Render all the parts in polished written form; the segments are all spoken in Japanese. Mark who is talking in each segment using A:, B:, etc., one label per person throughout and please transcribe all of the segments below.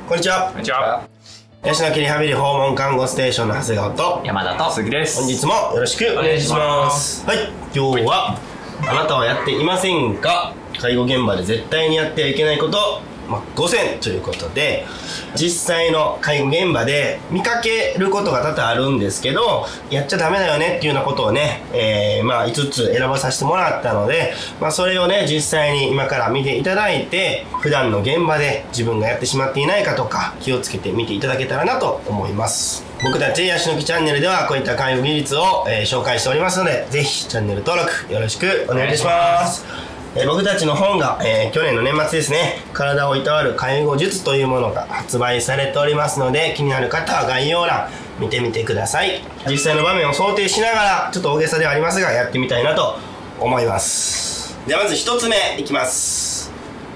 A: こんにちは。
B: こんにちは。
A: ヤシの木リハビリ訪問看護ステーションの長谷川と
B: 山田と鈴木です。
A: 本日もよろしくお願いします。はい、今日はあなたはやっていませんか？介護現場で絶対にやってはいけないこと5選ということで、実際の介護現場で見かけることが多々あるんですけど、やっちゃダメだよねっていうようなことをね、5つ選ばさせてもらったので、それをね実際に今から見ていただいて、普段の現場で自分がやってしまっていないかとか気をつけて見ていただけたらなと思います。僕たちヤシの木チャンネルではこういった介護技術を、紹介しておりますので、ぜひチャンネル登録よろしくお願いいたします。僕たちの本が、去年の年末ですね、体をいたわる介護術というものが発売されておりますので、気になる方は概要欄見てみてください。実際の場面を想定しながら、ちょっと大げさではありますがやってみたいなと思います。ではまず1つ目いきます。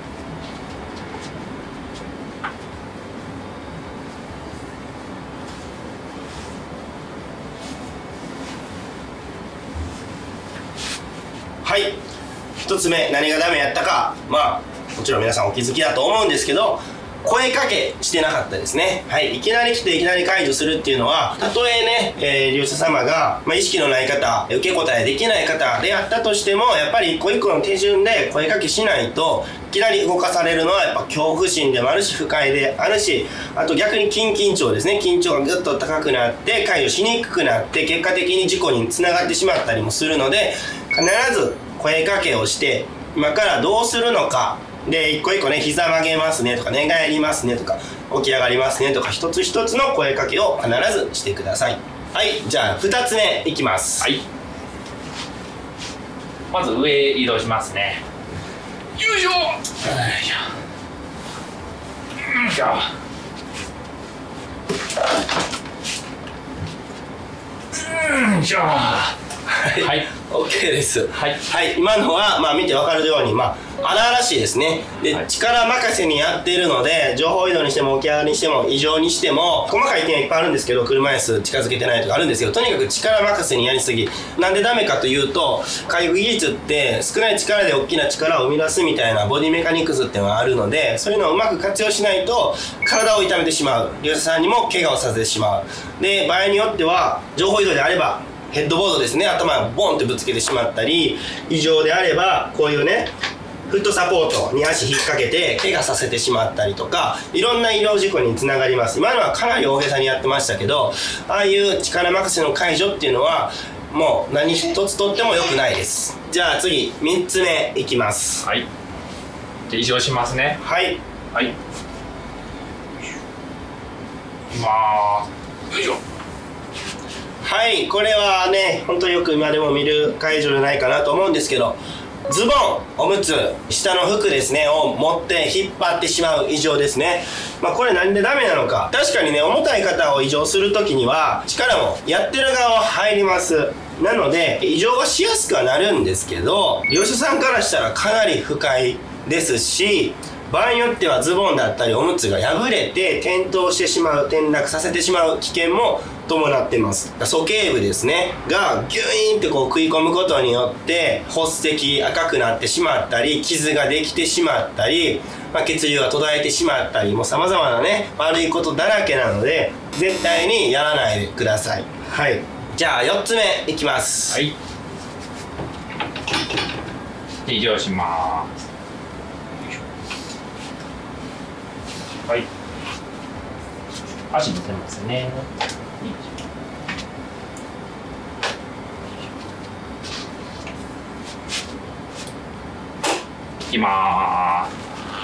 A: はい、1つ目何がダメやったか、もちろん皆さんお気づきだと思うんですけど、声かけしてなかったですね。はい、いきなり来ていきなり解除するっていうのは、たとえね、利用者様が、意識のない方、受け答えできない方であったとしても、やっぱり一個一個の手順で声かけしないといきなり動かされるのはやっぱ恐怖心でもあるし、不快であるし、あと逆に緊張ですね。緊張がぐっと高くなって解除しにくくなって、結果的に事故につながってしまったりもするので、必ず声かけをして、今からどうするのかで、一個一個ね、膝曲げますねとか、寝返りますねとか、起き上がりますねとか、一つ一つの声かけを必ずしてください。はい、じゃあ2つ目いきます。
B: はい、まず上移動しますね。よいしょ、よいしょ、よいしょ。はい、
A: OK です。
B: はい、
A: はい、今のは見てわかるように荒々しいですね。で、力任せにやっているので、情報移動にしても起き上がりにしても異常にしても細かい点はいっぱいあるんですけど、車椅子近づけてないとかあるんですけど、とにかく力任せにやりすぎ。なんでダメかというと、介護技術って少ない力で大きな力を生み出すみたいなボディメカニクスっていうのがあるので、そういうのをうまく活用しないと体を痛めてしまう、利用者さんにも怪我をさせてしまう。で、場合によっては情報移動であればヘッドボードですね、頭をボンってぶつけてしまったり、異常であればこういうねフットサポートに足引っ掛けて怪我させてしまったりとか、いろんな医療事故につながります。今のはかなり大げさにやってましたけど、ああいう力任せの解除っていうのはもう何一つとっても良くないです。じゃあ次3つ目いきます。
B: はい、じゃあ移動しますね。
A: はい、
B: はい、よいしょ。
A: はい、これはね本当によく今でも見る解除じゃないかなと思うんですけど、ズボン、おむつ、下の服ですねを持って引っ張ってしまう異常ですね。これ何でダメなのか。確かにね、重たい方を異常するときには力もやってる側は入ります。なので異常はしやすくはなるんですけど、利用者さんからしたらかなり不快ですし、場合によってはズボンだったりおむつが破れて転倒してしまう、転落させてしまう危険も伴ってます。鼠径部ですねがギュイーンってこう食い込むことによって発石赤くなってしまったり、傷ができてしまったり、血流が途絶えてしまったり、もう様々なね悪いことだらけなので絶対にやらないでください。はい、じゃあ4つ目いきます。
B: はい、移動します。はい、足乗せますね。いきまーす。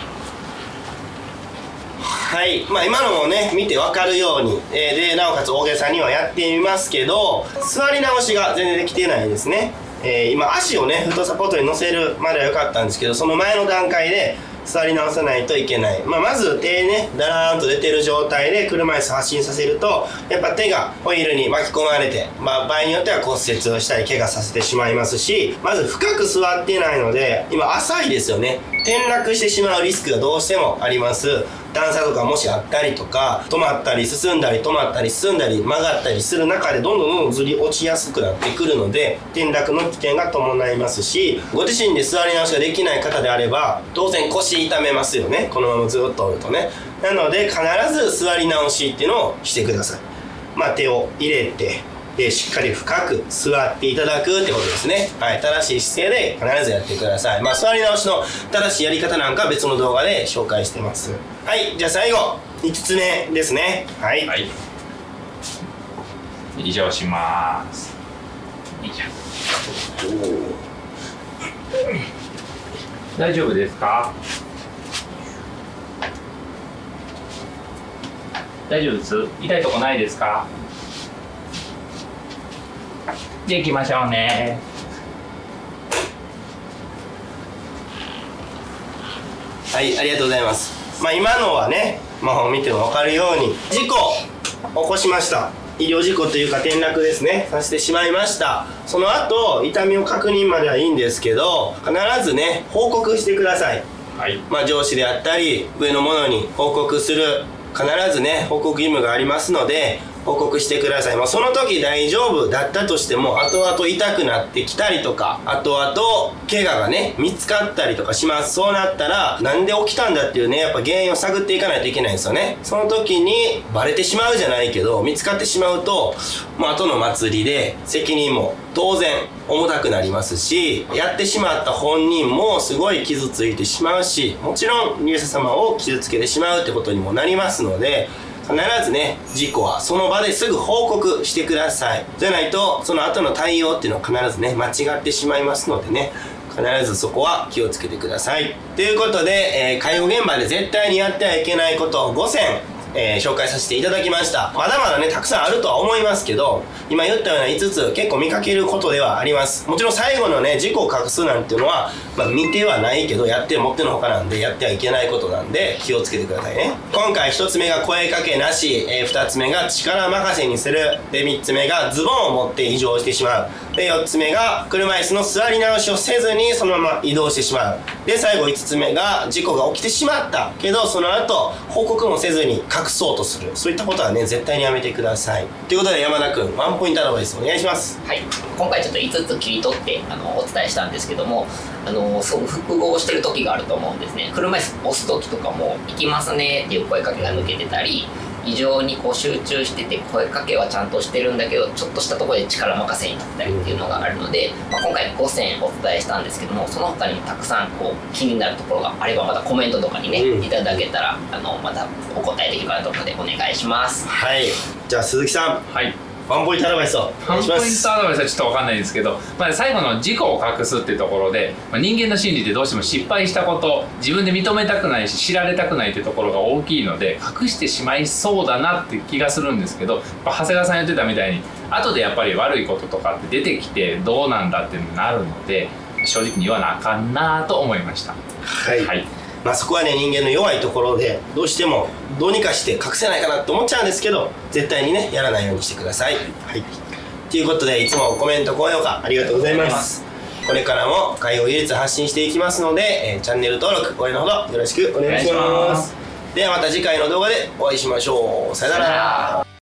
A: はい、今のもね見て分かるように、でなおかつ大げさにはやってみますけど、座り直しが全然できてないですね。今足をねフットサポートに乗せるまでは良かったんですけど、その前の段階で座り直さないといけない。まず手ねだらーんと出てる状態で車椅子発進させると、やっぱ手がホイールに巻き込まれて、場合によっては骨折をしたり怪我させてしまいますし、まず深く座ってないので今浅いですよね。転落してしまうリスクがどうしてもあります。段差とかもしあったりとか、止まったり進んだり止まったり進んだり曲がったりする中でどんどんずり落ちやすくなってくるので、転落の危険が伴いますし、ご自身で座り直しができない方であれば当然腰痛めますよね。このままずっとおるとね。 なので必ず座り直しっていうのをしてください。手を入れて、でしっかり深く座っていただくってことですね。はい、正しい姿勢で必ずやってください。座り直しの正しいやり方なんか別の動画で紹介してます。はい、じゃあ最後5つ目ですね。はい、
B: 以上します。大丈夫ですか？大丈夫です。痛いとこないですか？じゃあ行きましょうね。
A: はい、ありがとうございます。今のはね、見ても分かるように事故起こしました。医療事故というか転落ですね、させてしまいました。その後痛みを確認まではいいんですけど、必ずね報告してください。
B: はい、
A: 上司であったり上の者に報告する、必ずね報告義務がありますので報告してください。その時大丈夫だったとしても後々痛くなってきたりとか、後々怪我がね見つかったりとかします。そうなったらなんで起きたんだっていうね、やっぱ原因を探っていかないといけないんですよね。その時にバレてしまうじゃないけど、見つかってしまうと後の祭りで責任も当然重たくなりますし、やってしまった本人もすごい傷ついてしまうし、もちろん利用者様を傷つけてしまうってことにもなりますので、必ずね事故はその場ですぐ報告してください。じゃないとその後の対応っていうのは必ずね間違ってしまいますのでね、必ずそこは気をつけてください。ということで、介護現場で絶対にやってはいけないこと5選、紹介させていただきました。まだまだねたくさんあるとは思いますけど、今言ったような5つ結構見かけることではあります。もちろん最後のね事故を隠すなんていうのは、見てはないけどやってもってのほかなんで、やってはいけないことなんで気をつけてくださいね。今回1つ目が声かけなし、2つ目が力任せにする、で3つ目がズボンを持って移動してしまう、で4つ目が車椅子の座り直しをせずにそのまま移動してしまう、で最後5つ目が事故が起きてしまったけどその後報告もせずに隠そうとする、そういったことはね絶対にやめてください。ということで山田君、ワンポイントアドバイスお願いします。
C: はい、今回ちょっと5つ切り取ってお伝えしたんですけども、すごく複合してる時があると思うんですね。車椅子押す時とかも「行きますね」っていう声かけが抜けてたり、異常に集中してて声かけはちゃんとしてるんだけどちょっとしたところで力任せになったりっていうのがあるので、今回5選お伝えしたんですけども、その他にもたくさん気になるところがあればまたコメントとかにね、いただけたらまたお答えできるかなと思うのでお願いします。
A: はい、じゃあ鈴木さん、
B: はい、
A: ワンポイントアドバイスをお願いします。
B: ワンポイントアドバイスはちょっと分かんないですけど、最後の事故を隠すっていうところで、人間の心理ってどうしても失敗したこと自分で認めたくないし知られたくないっていうところが大きいので隠してしまいそうだなって気がするんですけど、長谷川さん言ってたみたいに後でやっぱり悪いこととかって出てきてどうなんだってなるので、正直に言わなあかんなと思いました。
A: はい、はい、そこはね人間の弱いところでどうしてもどうにかして隠せないかなと思っちゃうんですけど、絶対にねやらないようにしてください。はい、ということでいつもコメント高評価ありがとうございます。これからも介護技術発信していきますので、チャンネル登録ご覧のほどよろしくお願いします。ではまた次回の動画でお会いしましょう。さよなら。